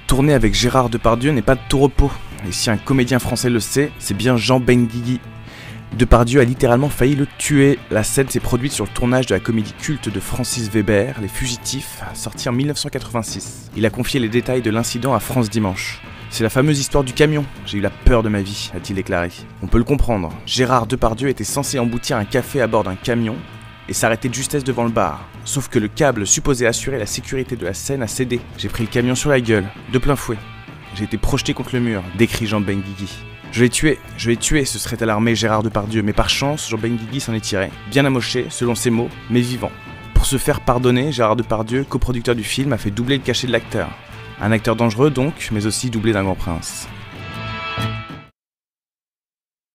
Tourner avec Gérard Depardieu n'est pas de tout repos. Et si un comédien français le sait, c'est bien Jean Benguigui. Depardieu a littéralement failli le tuer. La scène s'est produite sur le tournage de la comédie culte de Francis Weber, Les Fugitifs, sortie en 1986. Il a confié les détails de l'incident à France Dimanche. C'est la fameuse histoire du camion. J'ai eu la peur de ma vie, a-t-il déclaré. On peut le comprendre. Gérard Depardieu était censé emboutir un café à bord d'un camion et s'arrêter de justesse devant le bar. Sauf que le câble supposé assurer la sécurité de la scène a cédé. J'ai pris le camion sur la gueule, de plein fouet. J'ai été projeté contre le mur, décrit Jean Benguigui. Je l'ai tué, se serait alarmé Gérard Depardieu, mais par chance, Jean Benguigui s'en est tiré, bien amoché, selon ses mots, mais vivant. Pour se faire pardonner, Gérard Depardieu, coproducteur du film, a fait doubler le cachet de l'acteur. Un acteur dangereux donc, mais aussi doublé d'un grand prince.